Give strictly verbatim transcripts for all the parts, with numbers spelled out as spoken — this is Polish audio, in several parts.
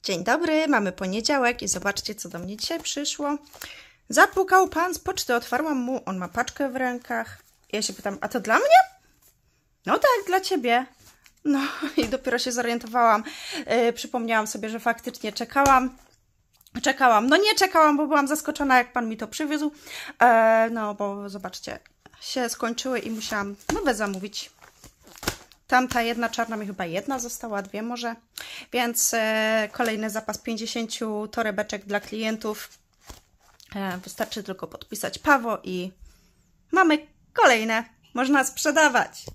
Dzień dobry, mamy poniedziałek i zobaczcie, co do mnie dzisiaj przyszło. Zapukał pan z poczty, otwarłam mu, on ma paczkę w rękach. Ja się pytam, a to dla mnie? No tak, dla ciebie. No i dopiero się zorientowałam. Yy, przypomniałam sobie, że faktycznie czekałam. Czekałam, no nie czekałam, bo byłam zaskoczona, jak pan mi to przywiózł. Yy, no bo zobaczcie, się skończyły i musiałam nowe zamówić. Tamta jedna czarna mi chyba jedna została, dwie może. Więc e, kolejny zapas pięćdziesięciu torebeczek dla klientów. E, wystarczy tylko podpisać Pawo i mamy kolejne. Można sprzedawać.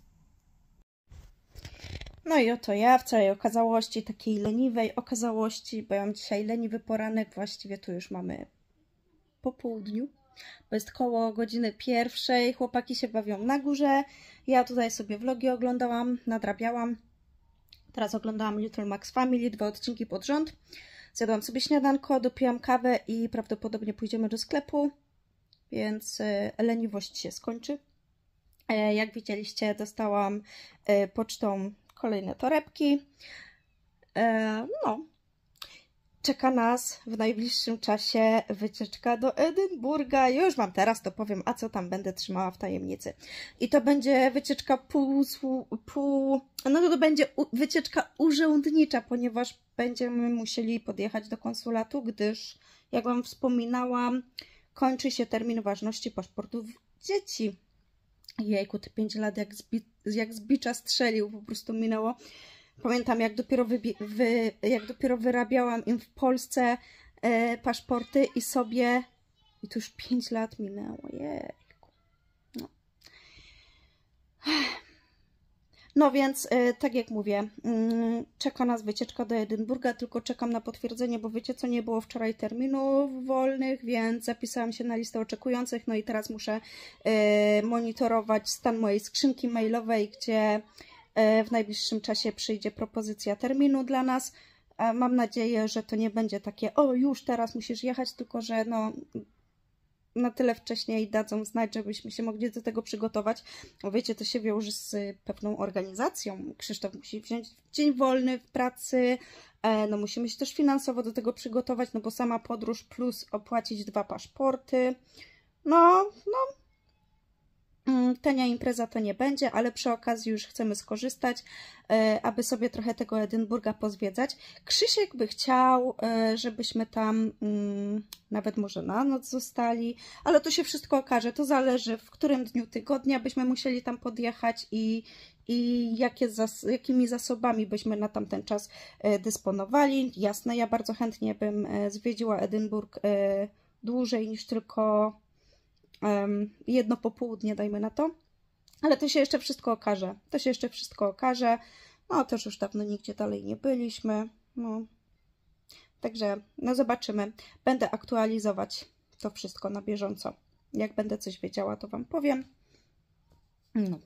No i oto ja w całej okazałości, takiej leniwej okazałości, bo ja mam dzisiaj leniwy poranek. Właściwie tu już mamy po południu. Bo jest koło godziny pierwszej, chłopaki się bawią na górze, ja tutaj sobie vlogi oglądałam, nadrabiałam. Teraz oglądałam Little Max Family, dwa odcinki pod rząd. Zjadłam sobie śniadanko, dopiłam kawę i prawdopodobnie pójdziemy do sklepu, więc leniwość się skończy. Jak widzieliście, dostałam pocztą kolejne torebki. No. Czeka nas w najbliższym czasie wycieczka do Edynburga. Już wam teraz to powiem, a co tam będę trzymała w tajemnicy. I to będzie wycieczka pół... pół no to będzie wycieczka urzędnicza, ponieważ będziemy musieli podjechać do konsulatu, gdyż, jak wam wspominałam, kończy się termin ważności paszportów dzieci. Jejku, te pięć lat jak z, jak z bicza strzelił, po prostu minęło. Pamiętam, jak dopiero, wy, jak dopiero wyrabiałam im w Polsce e, paszporty i sobie... I to już pięć lat minęło. Jejku. No. No więc, e, tak jak mówię, mm, czeka nas wycieczka do Edynburga, tylko czekam na potwierdzenie, bo wiecie co, nie było wczoraj terminów wolnych, więc zapisałam się na listę oczekujących, no i teraz muszę e, monitorować stan mojej skrzynki mailowej, gdzie... w najbliższym czasie przyjdzie propozycja terminu dla nas. Mam nadzieję, że to nie będzie takie, o już teraz musisz jechać, tylko że no na tyle wcześniej dadzą znać, żebyśmy się mogli do tego przygotować. Bo wiecie, to się wiąże z pewną organizacją. Krzysztof musi wziąć dzień wolny w pracy, no musimy się też finansowo do tego przygotować, no bo sama podróż plus opłacić dwa paszporty. No, no. Tania impreza to nie będzie, ale przy okazji już chcemy skorzystać, aby sobie trochę tego Edynburga pozwiedzać. Krzysiek by chciał, żebyśmy tam nawet może na noc zostali, ale to się wszystko okaże. To zależy, w którym dniu tygodnia byśmy musieli tam podjechać i, i jakie zas jakimi zasobami byśmy na tamten czas dysponowali. Jasne, ja bardzo chętnie bym zwiedziła Edynburg dłużej niż tylko... Um, jedno popołudnie, dajmy na to, ale to się jeszcze wszystko okaże, to się jeszcze wszystko okaże, no też już dawno nigdzie dalej nie byliśmy, no, także no zobaczymy, będę aktualizować to wszystko na bieżąco, jak będę coś wiedziała, to wam powiem. No.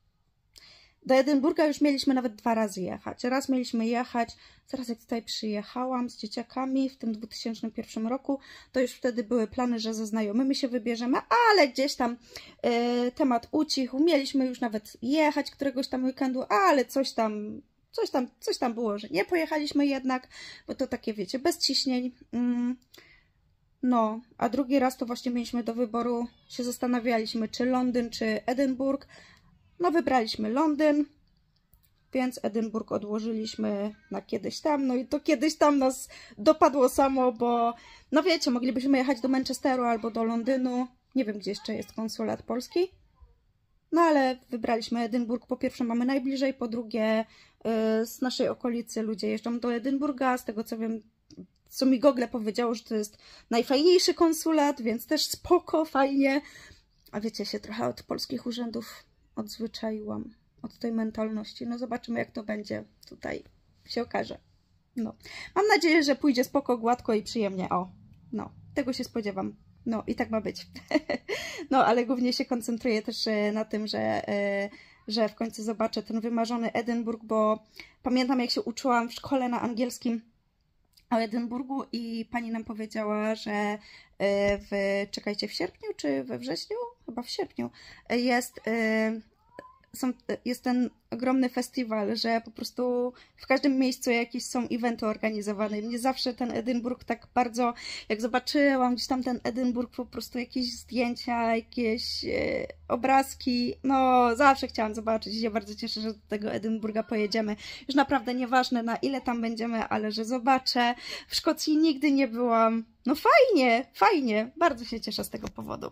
Do Edynburga już mieliśmy nawet dwa razy jechać. Raz mieliśmy jechać, zaraz jak tutaj przyjechałam z dzieciakami w tym dwa tysiące pierwszym roku, to już wtedy były plany, że ze znajomymi się wybierzemy, ale gdzieś tam y, temat ucichł. Mieliśmy już nawet jechać któregoś tam weekendu, ale coś tam, coś tam, coś tam było, że nie pojechaliśmy jednak, bo to takie, wiecie, bez ciśnień. Mm. No, a drugi raz to właśnie mieliśmy do wyboru, się zastanawialiśmy, czy Londyn, czy Edynburg. No wybraliśmy Londyn, więc Edynburg odłożyliśmy na kiedyś tam. No i to kiedyś tam nas dopadło samo, bo no wiecie, moglibyśmy jechać do Manchesteru albo do Londynu. Nie wiem, gdzie jeszcze jest konsulat polski. No ale wybraliśmy Edynburg. Po pierwsze mamy najbliżej, po drugie yy, z naszej okolicy ludzie jeżdżą do Edynburga. Z tego co wiem, co mi Google powiedziało, że to jest najfajniejszy konsulat, więc też spoko, fajnie. A wiecie, się trochę od polskich urzędów odzwyczaiłam, od tej mentalności. No zobaczymy, jak to będzie tutaj, się okaże. No. Mam nadzieję, że pójdzie spoko, gładko i przyjemnie. O, no, tego się spodziewam. No i tak ma być. No, ale głównie się koncentruję też na tym, że, że w końcu zobaczę ten wymarzony Edynburg, bo pamiętam, jak się uczyłam w szkole na angielskim o Edynburgu i pani nam powiedziała, że w, czekajcie, w sierpniu czy we wrześniu? Chyba w sierpniu jest są, jest ten ogromny festiwal, że po prostu w każdym miejscu jakieś są eventy organizowane. Mnie zawsze ten Edynburg tak bardzo, jak zobaczyłam gdzieś tam ten Edynburg, po prostu jakieś zdjęcia, jakieś e, obrazki, no zawsze chciałam zobaczyć i się bardzo cieszę, że do tego Edynburga pojedziemy. Już naprawdę nieważne na ile tam będziemy, ale że zobaczę. W Szkocji nigdy nie byłam. No fajnie, fajnie, bardzo się cieszę z tego powodu.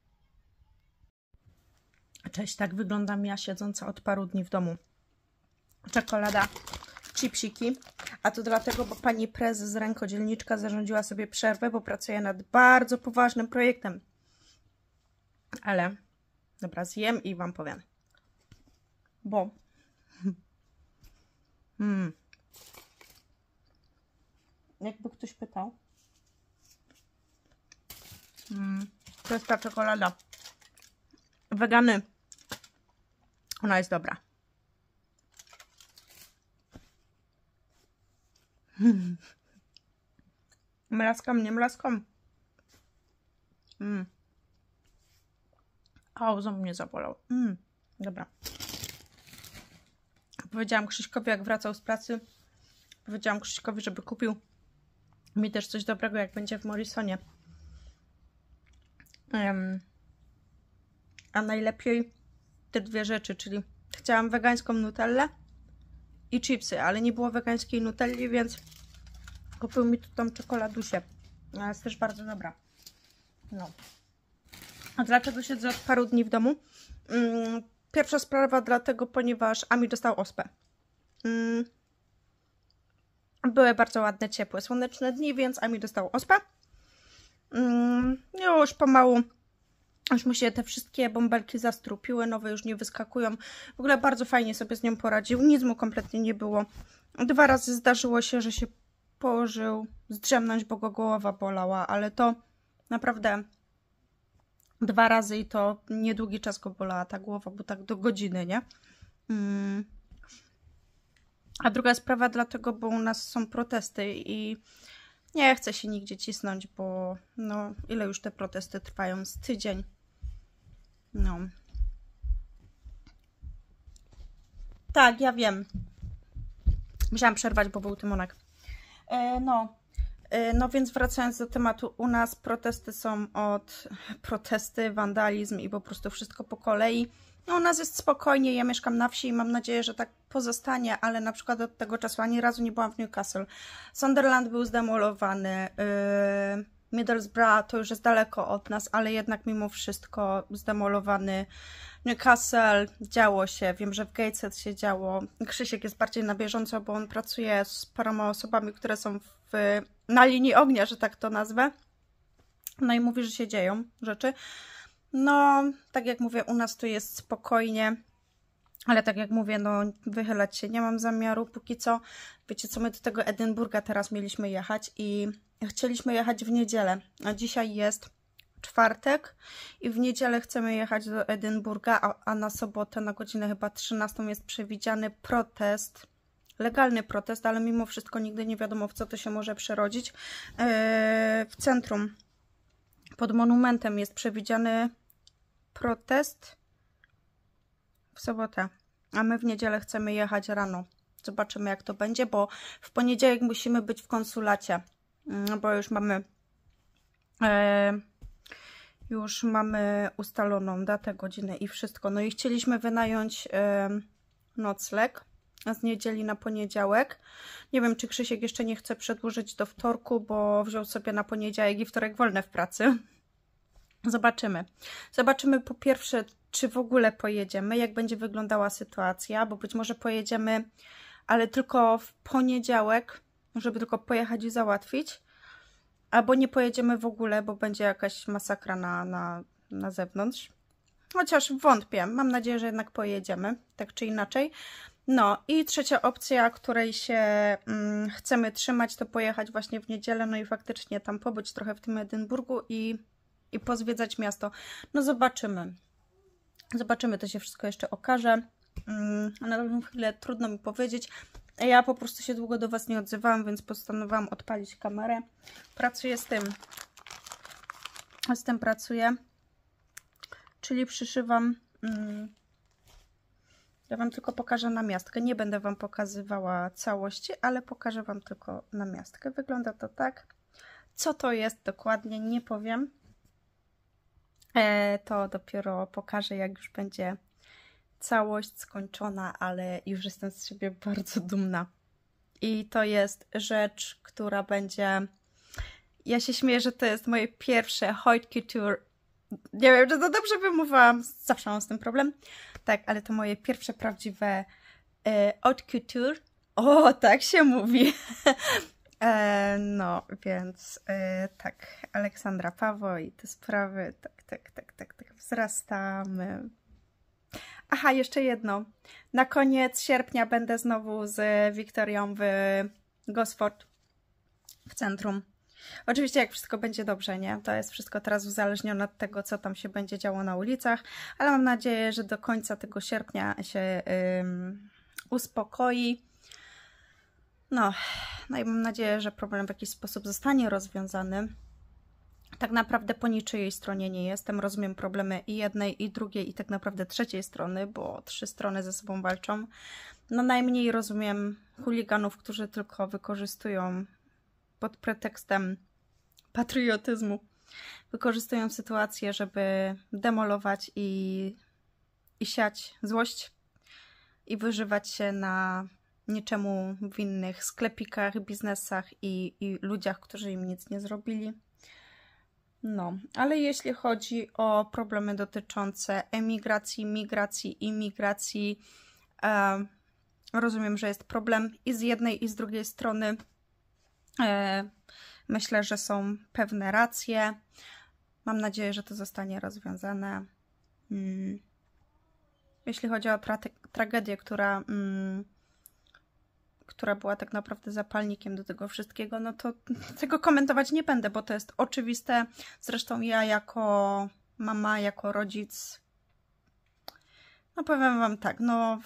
Cześć, tak wyglądam ja siedząca od paru dni w domu. Czekolada, chipsiki, a to dlatego, bo pani prezes, rękodzielniczka zarządziła sobie przerwę, bo pracuje nad bardzo poważnym projektem. Ale, dobra, zjem i wam powiem. Bo... Hmm. Jakby ktoś pytał. Hmm. To jest ta czekolada. Wegany. Ona jest dobra. Hmm. Mlaskam, nie mlaskam. Mm. O, ząb mnie zabolał. Mm. Dobra. Powiedziałam Krzyśkowi, jak wracał z pracy, powiedziałam Krzyśkowi, żeby kupił mi też coś dobrego, jak będzie w Morrisonie. Um, a najlepiej te dwie rzeczy, czyli chciałam wegańską nutellę i chipsy, ale nie było wegańskiej nutelli, więc kupił mi tu tą czekoladusię. Ona jest też bardzo dobra. No. A dlaczego siedzę od paru dni w domu? Um, pierwsza sprawa dlatego, ponieważ Ami dostał ospę. Um, były bardzo ładne, ciepłe, słoneczne dni, więc Ami dostał ospę. Um, już pomału Aż mu się te wszystkie bąbelki zastrupiły, nowe już nie wyskakują. W ogóle bardzo fajnie sobie z nią poradził. Nic mu kompletnie nie było. Dwa razy zdarzyło się, że się położył zdrzemnąć, bo go głowa bolała, ale to naprawdę dwa razy i to niedługi czas go bolała ta głowa, bo tak do godziny, nie? Hmm. A druga sprawa dlatego, bo u nas są protesty i nie chcę się nigdzie cisnąć, bo no ile już te protesty trwają? Z tydzień. No. Tak, ja wiem. Musiałam przerwać, bo był Tymonek. E, no. E, no więc wracając do tematu, u nas protesty są od protesty, wandalizm i po prostu wszystko po kolei. No, u nas jest spokojnie, ja mieszkam na wsi i mam nadzieję, że tak pozostanie, ale na przykład od tego czasu ani razu nie byłam w Newcastle. Sunderland był zdemolowany, yy, Middlesbrough to już jest daleko od nas, ale jednak mimo wszystko zdemolowany. Newcastle, działo się, wiem, że w Gateshead się działo. Krzysiek jest bardziej na bieżąco, bo on pracuje z paroma osobami, które są w, na linii ognia, że tak to nazwę. No i mówi, że się dzieją rzeczy. No, tak jak mówię, u nas to jest spokojnie, ale tak jak mówię, no wychylać się nie mam zamiaru póki co. Wiecie co, my do tego Edynburga teraz mieliśmy jechać i chcieliśmy jechać w niedzielę, a dzisiaj jest czwartek i w niedzielę chcemy jechać do Edynburga, a, a na sobotę na godzinę chyba trzynastą jest przewidziany protest, legalny protest, ale mimo wszystko nigdy nie wiadomo, w co to się może przerodzić. Yy, w centrum pod monumentem jest przewidziany protest w sobotę, a my w niedzielę chcemy jechać rano. Zobaczymy, jak to będzie, bo w poniedziałek musimy być w konsulacie, bo już mamy e, już mamy ustaloną datę, godzinę i wszystko. No i chcieliśmy wynająć e, nocleg z niedzieli na poniedziałek. Nie wiem, czy Krzysiek jeszcze nie chce przedłużyć do wtorku, bo wziął sobie na poniedziałek i wtorek wolne w pracy. Zobaczymy. Zobaczymy po pierwsze, czy w ogóle pojedziemy, jak będzie wyglądała sytuacja, bo być może pojedziemy, ale tylko w poniedziałek, żeby tylko pojechać i załatwić, albo nie pojedziemy w ogóle, bo będzie jakaś masakra na, na, na zewnątrz. Chociaż wątpię, mam nadzieję, że jednak pojedziemy, tak czy inaczej. No i trzecia opcja, której się mm, chcemy trzymać, to pojechać właśnie w niedzielę, no i faktycznie tam pobyć trochę w tym Edynburgu i, i pozwiedzać miasto. No zobaczymy. Zobaczymy, to się wszystko jeszcze okaże. Mm, na tą chwilę trudno mi powiedzieć. Ja po prostu się długo do Was nie odzywałam, więc postanowiłam odpalić kamerę. Pracuję z tym. Z tym pracuję. Czyli przyszywam... Mm, Ja Wam tylko pokażę namiastkę. Nie będę Wam pokazywała całości, ale pokażę Wam tylko namiastkę. Wygląda to tak. Co to jest dokładnie, nie powiem. E, to dopiero pokażę, jak już będzie całość skończona, ale już jestem z siebie bardzo dumna. I to jest rzecz, która będzie... Ja się śmieję, że to jest moje pierwsze haute couture. Nie wiem, czy to dobrze wymówiłam. Zawsze mam z tym problem. Tak, ale to moje pierwsze prawdziwe e, haute couture. O, tak się mówi. e, no, więc e, tak, Aleksandra Paweł i te sprawy. Tak, tak, tak, tak, tak. Wzrastamy. Aha, jeszcze jedno. Na koniec sierpnia będę znowu z Wiktorią w Gosford w centrum. Oczywiście jak wszystko będzie dobrze, nie? To jest wszystko teraz uzależnione od tego, co tam się będzie działo na ulicach, ale mam nadzieję, że do końca tego sierpnia się ym, uspokoi. No, no i mam nadzieję, że problem w jakiś sposób zostanie rozwiązany. Tak naprawdę po niczyjej stronie nie jestem. Rozumiem problemy i jednej, i drugiej, i tak naprawdę trzeciej strony, bo trzy strony ze sobą walczą. No najmniej rozumiem chuliganów, którzy tylko wykorzystują pod pretekstem patriotyzmu, wykorzystują sytuację, żeby demolować i, i siać złość i wyżywać się na niczemu winnych sklepikach, biznesach i, i ludziach, którzy im nic nie zrobili. No, ale jeśli chodzi o problemy dotyczące emigracji, migracji, imigracji, e, rozumiem, że jest problem i z jednej, i z drugiej strony. E, myślę, że są pewne racje. Mam nadzieję, że to zostanie rozwiązane. Hmm. Jeśli chodzi o tra tragedię, która, mm, która była tak naprawdę zapalnikiem do tego wszystkiego, no to tego komentować nie będę, bo to jest oczywiste. Zresztą ja jako mama, jako rodzic, no powiem Wam tak, no,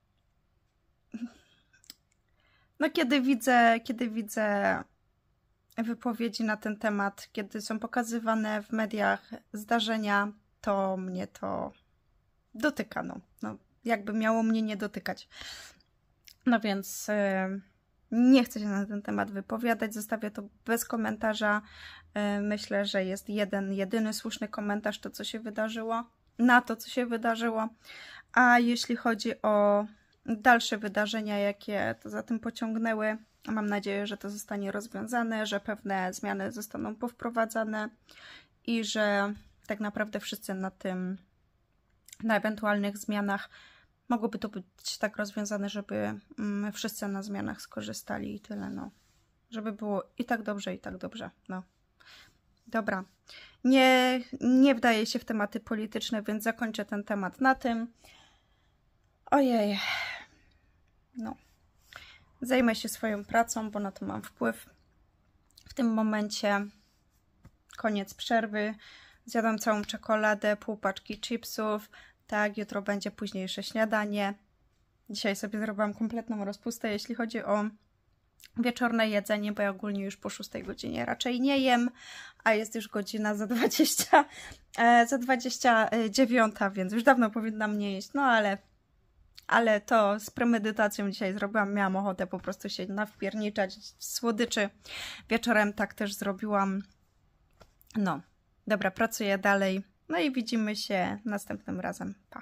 no kiedy widzę, kiedy widzę wypowiedzi na ten temat, kiedy są pokazywane w mediach zdarzenia, to mnie to dotyka, no, no jakby miało mnie nie dotykać. No więc yy, nie chcę się na ten temat wypowiadać, zostawię to bez komentarza. Yy, myślę, że jest jeden, jedyny słuszny komentarz, to co się wydarzyło, na to co się wydarzyło. A jeśli chodzi o dalsze wydarzenia, jakie to za tym pociągnęły, mam nadzieję, że to zostanie rozwiązane, że pewne zmiany zostaną powprowadzane i że tak naprawdę wszyscy na tym, na ewentualnych zmianach mogłoby to być tak rozwiązane, żeby wszyscy na zmianach skorzystali i tyle, no. Żeby było i tak dobrze, i tak dobrze, no. Dobra. Nie, nie wdaję się w tematy polityczne, więc zakończę ten temat na tym. Ojej. No. Zajmę się swoją pracą, bo na to mam wpływ. W tym momencie koniec przerwy. Zjadłam całą czekoladę, pół paczki chipsów. Tak, jutro będzie późniejsze śniadanie. Dzisiaj sobie zrobiłam kompletną rozpustę, jeśli chodzi o wieczorne jedzenie, bo ja ogólnie już po szóstej godzinie raczej nie jem, a jest już godzina za dwadzieścia, e, za dwadzieścia dziewiąta, więc już dawno powinnam nie jeść, no ale, ale to z premedytacją dzisiaj zrobiłam, miałam ochotę po prostu się nawpierniczać w słodyczy. Wieczorem tak też zrobiłam. No, dobra, pracuję dalej, no i widzimy się następnym razem. Pa!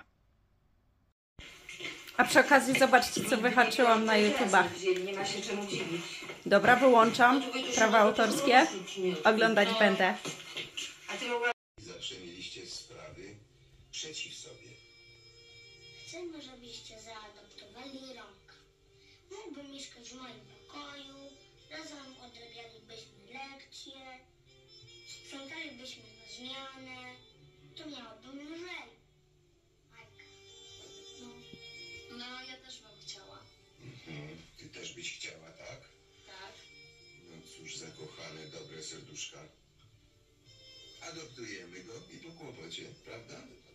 A przy okazji zobaczcie, co wyhaczyłam na YouTubach. Nie ma się czemu dziwić. Dobra, wyłączam. Prawa autorskie. Oglądać będę. Zawsze mieliście sprawy przeciw sobie. Chcemy, żebyście zaadoptowali Romka. Mógłby mieszkać w moim pokoju, razem odrabialibyśmy lekcje, sprzątalibyśmy na zmianę. To miałoby lżej. Majka. No. No, ja też bym chciała. Mhm. Ty też byś chciała, tak? Tak. No cóż, zakochane, dobre serduszka. Adoptujemy go i po kłopocie, prawda?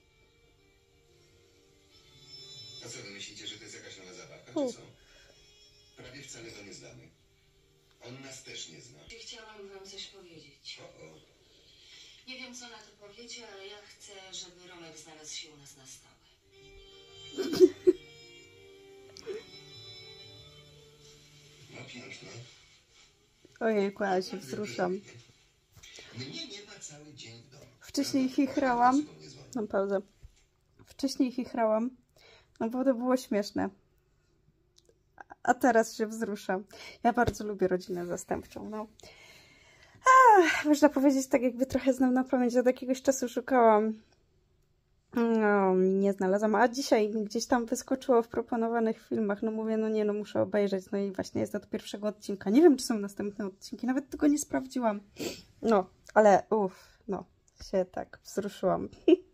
A co, wy myślicie, że to jest jakaś nowa zabawka, czy co? Prawie wcale go nie znamy. On nas też nie zna. Chciałam wam coś powiedzieć. O, o. Nie wiem, co na to powiecie, ale ja chcę, żeby Romek znalazł się u nas na stałe. odetchnąć, no. Ojejku, ja się wzruszam. Mnie nie ma cały dzień w domu. Wcześniej chichrałam. Mam pauzę. Wcześniej chichrałam, no bo to było śmieszne. A teraz się wzruszam. Ja bardzo lubię rodzinę zastępczą, no. Ach, można powiedzieć, tak jakby trochę znam na pamięć. Od jakiegoś czasu szukałam. No, nie znalazłam. A dzisiaj mi gdzieś tam wyskoczyło w proponowanych filmach. No mówię, no nie, no muszę obejrzeć. No i właśnie jest od pierwszego odcinka. Nie wiem, czy są następne odcinki. Nawet tego nie sprawdziłam. No, ale uff, no, się tak wzruszyłam.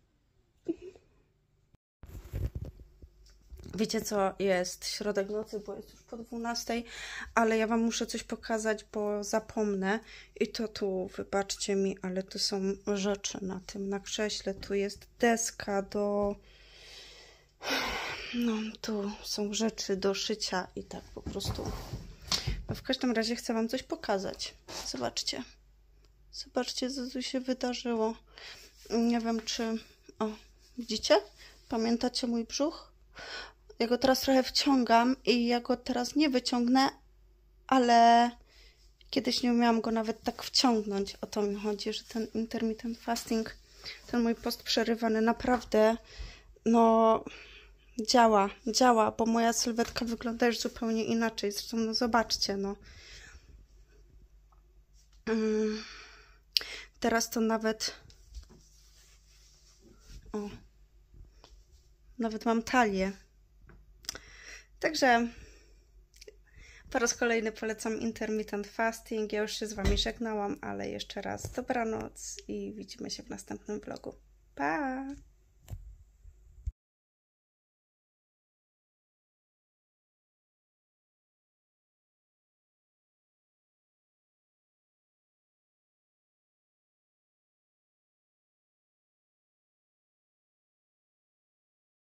Wiecie co, jest środek nocy, bo jest już po dwunastej, ale ja Wam muszę coś pokazać, bo zapomnę. I to tu, wybaczcie mi, ale tu są rzeczy na tym, na krześle. Tu jest deska do... No, tu są rzeczy do szycia i tak po prostu. No, w każdym razie chcę Wam coś pokazać. Zobaczcie. Zobaczcie, co tu się wydarzyło. Nie wiem, czy... O, widzicie? Pamiętacie mój brzuch? Ja go teraz trochę wciągam i ja go teraz nie wyciągnę, ale kiedyś nie umiałam go nawet tak wciągnąć. O to mi chodzi, że ten intermittent fasting, ten mój post przerywany naprawdę, no, działa, działa, bo moja sylwetka wygląda już zupełnie inaczej. Zresztą, no zobaczcie, no. Hmm. Teraz to nawet... O. Nawet mam talię. Także po raz kolejny polecam intermittent fasting. Ja już się z Wami żegnałam, ale jeszcze raz dobranoc i widzimy się w następnym vlogu. Pa!